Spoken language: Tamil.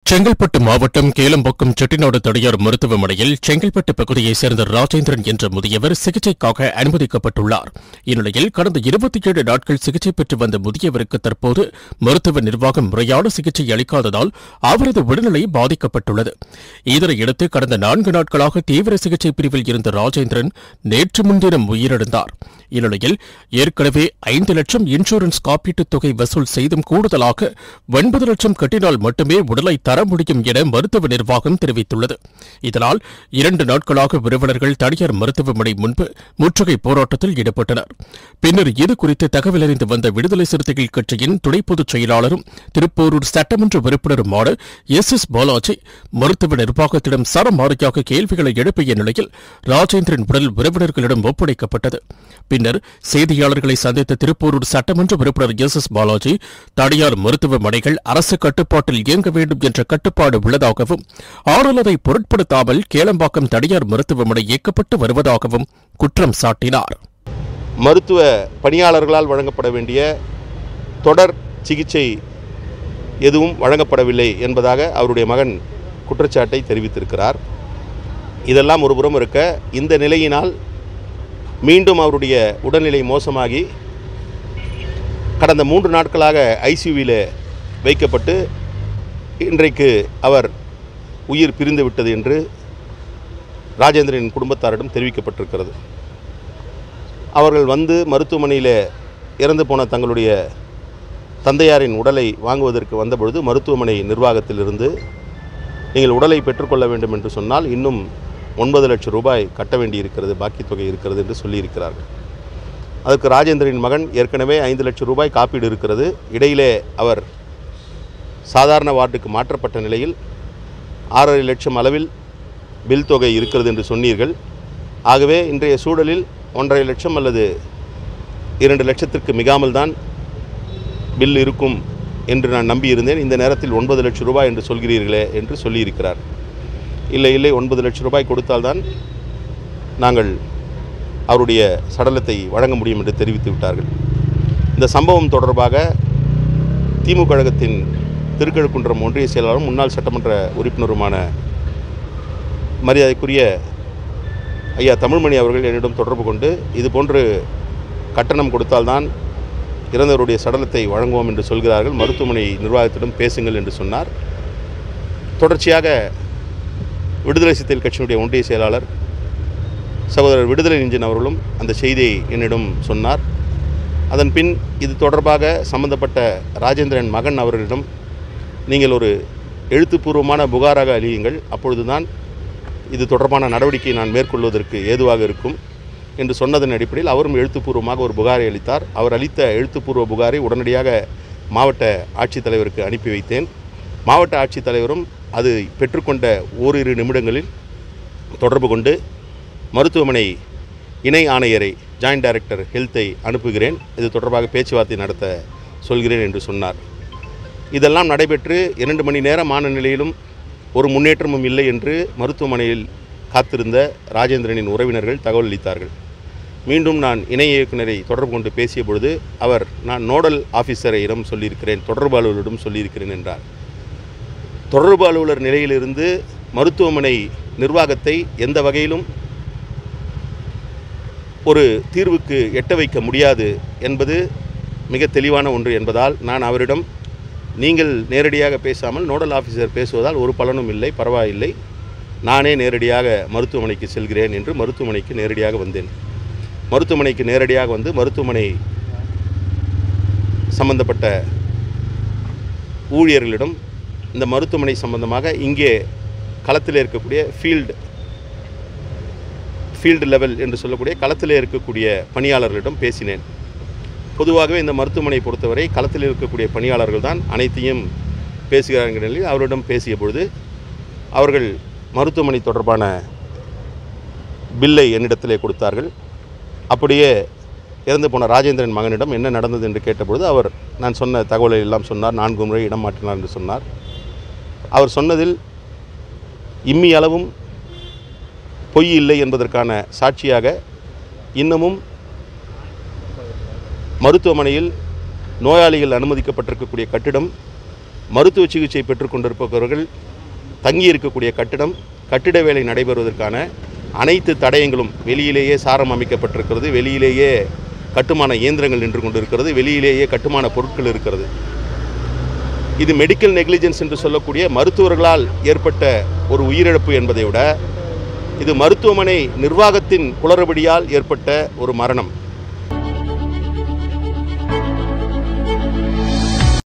செங்கல்பட்டு மாவட்டம் கேளம்பாக்கம் செட்டிநாடு தனியார் மருத்துவமனையில் செங்கல்பட்டு பகுதியைச் சேர்ந்த ராஜேந்திரன் என்ற முதியவர் சிகிச்சைக்காக அனுமதிக்கப்பட்டுள்ளார். இந்நிலையில் கடந்த 27 நாட்கள் சிகிச்சை பெற்று வந்த முதியவருக்கு தற்போது மருத்துவ நிர்வாகம் முறையான சிகிச்சை அளிக்காததால் அவரது உடல்நிலை பாதிக்கப்பட்டுள்ளது. இதனையடுத்து கடந்த 4 நாட்களாக தீவிர சிகிச்சை பிரிவில் இருந்த ராஜேந்திரன் நேற்று முன்தினம் உயிரிழந்தார். இந்நிலையில் ஏற்கனவே 5 லட்சம் இன்சூரன்ஸ் காப்பீட்டுத் தொகை வசூல் செய்தும் கூடுதலாக 9 லட்சம் கட்டினால் மட்டுமே உடலை தர முடியும் என மருத்துவ நிர்வாகம் தெரிவித்துள்ளது. இதனால் 2 நாட்களாக உறவினர்கள் தனியார் மருத்துவமனை முன்பு முற்றுகை போராட்டத்தில் ஈடுபட்டனர். பின்னர் இதுகுறித்து தகவல் அறிந்து வந்த விடுதலை சிறுத்தைகள் கட்சியின் துணை பொதுச் செயலாளரும் திருப்போரூர் சட்டமன்ற உறுப்பினருமான எஸ். பாலாஜி மருத்துவ நிர்வாகத்திடம் சரமாரியாக கேள்விகளை எழுப்பிய நிலையில் ராஜேந்திரன் உடல் உறவினர்களிடம் ஒப்படைக்கப்பட்டது. பின்னர் செய்தியாளர்களை சந்தித்த திருப்போரூர் சட்டமன்ற உறுப்பினர் எஸ். பாலாஜி தனியார் மருத்துவமனைகள் அரசு கட்டுப்பாட்டில் இயங்க வேண்டும் என்ற கட்டுப்பாடு உள்ளதாகவும் ஆனால் அதை பொருட்படுத்தாமல் கேளம்பாக்கம் தனியார் மருத்துவமனை இயக்கப்பட்டு வருவதாகவும் குற்றம் சாட்டினார். மருத்துவ பணியாளர்களால் வழங்கப்பட வேண்டிய தொடர் சிகிச்சை எதுவும் வழங்கப்படவில்லை என்பதாக அவருடைய மகன் குற்றச்சாட்டை தெரிவித்திருக்கிறார். இதெல்லாம் ஒருபுறம் இருக்க, இந்த நிலையினால் மீண்டும் அவருடைய உடல்நிலை மோசமாகி கடந்த 3 நாட்களாக ஐசியூவில் வைக்கப்பட்டு இன்றைக்கு அவர் உயிர் பிரிந்து விட்டது என்று ராஜேந்திரனின் குடும்பத்தாரிடம் தெரிவிக்கப்பட்டிருக்கிறது. அவர்கள் வந்து மருத்துவமனையில் இறந்து போன தங்களுடைய தந்தையாரின் உடலை வாங்குவதற்கு வந்தபொழுது மருத்துவமனை நிர்வாகத்திலிருந்து நீங்கள் உடலை பெற்றுக்கொள்ள வேண்டும் என்று சொன்னால் இன்னும் 9 லட்சம் ரூபாய் கட்ட வேண்டியிருக்கிறது, பாக்கி தொகை இருக்கிறது என்று சொல்லியிருக்கிறார்கள். அதற்கு ராஜேந்திரனின் மகன் ஏற்கனவே 5 லட்சம் ரூபாய் காப்பீடு இருக்கிறது, இடையிலே அவர் சாதாரண வார்டுக்கு மாற்றப்பட்ட நிலையில் 6.5 லட்சம் அளவில் பில் தொகை இருக்கிறது என்று சொன்னீர்கள். ஆகவே இன்றைய சூழலில் 1.5 லட்சம் அல்லது 2 லட்சத்திற்கு மிகாமல் தான் பில் இருக்கும் என்று நான் நம்பியிருந்தேன். இந்த நேரத்தில் 9 லட்சம் ரூபாய் என்று சொல்கிறீர்களே என்று சொல்லியிருக்கிறார். இல்லை 9 லட்சம் ரூபாய் கொடுத்தால்தான் நாங்கள் அவருடைய சடலத்தை வழங்க முடியும் என்று தெரிவித்து விட்டார்கள். இந்த சம்பவம் தொடர்பாக திமுக கழகத்தின் திருக்கழுக்குன்றம் ஒன்றிய செயலாளரும் முன்னாள் சட்டமன்ற உறுப்பினருமான மரியாதைக்குரிய ஐயா தமிழ்மணி அவர்கள் என்னிடம் தொடர்பு கொண்டு இதுபோன்று கட்டணம் கொடுத்தால்தான் இறந்தவருடைய சடலத்தை வழங்குவோம் என்று சொல்கிறார்கள், மருத்துவமனை நிர்வாகத்திடம் பேசுங்கள் என்று சொன்னார். தொடர்ச்சியாக விடுதலை சிறுத்தைகள் கட்சியினுடைய ஒன்றிய செயலாளர் சகோதரர் விடுதலை நெஞ்சன் அவர்களும் அந்த செய்தியை என்னிடம் சொன்னார். அதன் பின் இது தொடர்பாக சம்பந்தப்பட்ட ராஜேந்திரன் மகன் அவர்களிடம் நீங்கள் ஒரு எழுத்துப்பூர்வமான புகாராக அளியுங்கள், அப்பொழுதுதான் இது தொடர்பான நடவடிக்கை நான் மேற்கொள்வதற்கு ஏதுவாக இருக்கும் என்று சொன்னதன் அடிப்படையில் அவரும் எழுத்துப்பூர்வமாக ஒரு புகாரை அளித்தார். அவர் அளித்த எழுத்துப்பூர்வ புகாரை உடனடியாக மாவட்ட ஆட்சித்தலைவருக்கு அனுப்பி வைத்தேன். மாவட்ட ஆட்சித்தலைவரும் அது பெற்றுக்கொண்ட ஓரிரு நிமிடங்களில் தொடர்பு கொண்டு மருத்துவமனை இணை ஆணையரை ஜாயின்ட் டைரக்டர் ஹெல்த்தை அனுப்புகிறேன், இது தொடர்பாக பேச்சுவார்த்தை நடத்த சொல்கிறேன் என்று சொன்னார். இதெல்லாம் நடைபெற்று 2 மணி நேரம் ஆன நிலையிலும் ஒரு முன்னேற்றமும் இல்லை என்று மருத்துவமனையில் காத்திருந்த ராஜேந்திரனின் உறவினர்கள் தகவல் அளித்தார்கள். மீண்டும் நான் இணை இயக்குநரை தொடர்பு கொண்டு பேசிய பொழுது அவர் நான் நோடல் ஆஃபீஸரிடம் சொல்லியிருக்கிறேன், தொடர்பு அலுவலரிடம் சொல்லியிருக்கிறேன் என்றார். தொடர்பு அலுவலர் நிலையிலிருந்து மருத்துவமனை நிர்வாகத்தை எந்த வகையிலும் ஒரு தீர்வுக்கு எட்ட வைக்க முடியாது என்பது மிக தெளிவான ஒன்று என்பதால் நான் அவரிடம் நீங்கள் நேரடியாக பேசாமல் நோடல் ஆஃபீஸர் பேசுவதால் ஒரு பலனும் இல்லை, பரவாயில்லை, நானே நேரடியாக மருத்துவமனைக்கு செல்கிறேன் என்று மருத்துவமனைக்கு நேரடியாக வந்தேன். மருத்துவமனைக்கு நேரடியாக வந்து மருத்துவமனை சம்பந்தப்பட்ட ஊழியர்களிடம் இந்த மருத்துவமனை சம்பந்தமாக இங்கே களத்தில் இருக்கக்கூடிய ஃபீல்டு லெவல் என்று சொல்லக்கூடிய களத்தில் இருக்கக்கூடிய பணியாளர்களிடம் பேசினேன். பொதுவாகவே இந்த மருத்துவமனை பொறுத்தவரை களத்தில் இருக்கக்கூடிய பணியாளர்கள் தான் அனைத்தையும் பேசுகிறார்கள் நிலையில் அவரிடம் பேசிய பொழுது அவர்கள் மருத்துவமனை தொடர்பான பில்லை என்னிடத்திலே கொடுத்தார்கள். அப்படியே இறந்து போன ராஜேந்திரன் மகனிடம் என்ன நடந்தது என்று கேட்டபொழுது அவர் நான் சொன்ன தகவலை எல்லாம் சொன்னார். 4 முறை இடம் மாற்றினார் என்று சொன்னார். அவர் சொன்னதில் இம்மி அளவும் பொய் இல்லை என்பதற்கான சாட்சியாக இன்னமும் மருத்துவமனையில் நோயாளிகள் அனுமதிக்கப்பட்டிருக்கக்கூடிய கட்டிடம் மருத்துவ சிகிச்சை பெற்றுக்கொண்டிருப்பவர்கள் தங்கியிருக்கக்கூடிய கட்டிட வேலை நடைபெறுவதற்கான அனைத்து தடயங்களும் வெளியிலேயே சாரம் அமைக்கப்பட்டிருக்கிறது, வெளியிலேயே கட்டுமான இயந்திரங்கள் நின்று கொண்டிருக்கிறது, வெளியிலேயே கட்டுமான பொருட்கள் இருக்கிறது. இது மெடிக்கல் நெக்லிஜென்ஸ் என்று சொல்லக்கூடிய மருத்துவர்களால் ஏற்பட்ட ஒரு உயிரிழப்பு என்பதை விட இது மருத்துவமனை நிர்வாகத்தின் குளறுபடியால் ஏற்பட்ட ஒரு மரணம்.